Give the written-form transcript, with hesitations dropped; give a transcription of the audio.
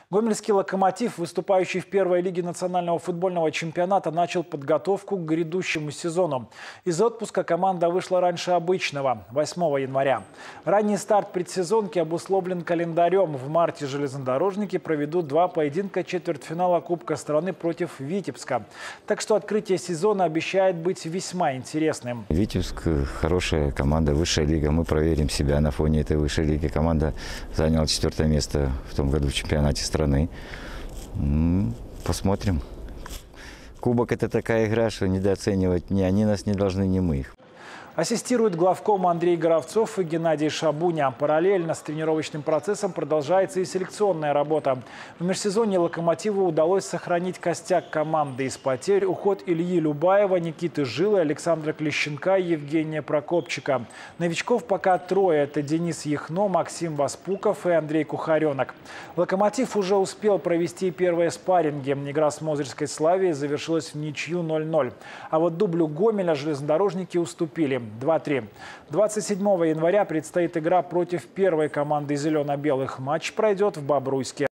Гомельский «Локомотив», выступающий в первой лиге национального футбольного чемпионата, начал подготовку к грядущему сезону. Из отпуска команда вышла раньше обычного, 8 января. Ранний старт предсезонки обусловлен календарем. В марте железнодорожники проведут 2 поединка четвертьфинала Кубка страны против Витебска. Так что открытие сезона обещает быть весьма интересным. Витебск – хорошая команда, высшая лига. Мы проверим себя на фоне этой высшей лиги. Команда заняла 4-е место в том году в чемпионате страны. Посмотрим. Кубок – это такая игра, что недооценивать ни они нас не должны, ни мы их. Ассистирует главком Андрей Горовцов и Геннадий Шабуня. Параллельно с тренировочным процессом продолжается и селекционная работа. В межсезонье «Локомотиву» удалось сохранить костяк команды. Из потерь уход Ильи Любаева, Никиты Жилы, Александра Клещенка и Евгения Прокопчика. Новичков пока 3. Это Денис Яхно, Максим Васпуков и Андрей Кухаренок. «Локомотив» уже успел провести первые спарринги. Игра с Мозырской «Славией» завершилась в ничью 0-0. А вот дублю Гомеля железнодорожники уступили 2-3. 27 января предстоит игра против первой команды зелено-белых. Матч пройдет в Бобруйске.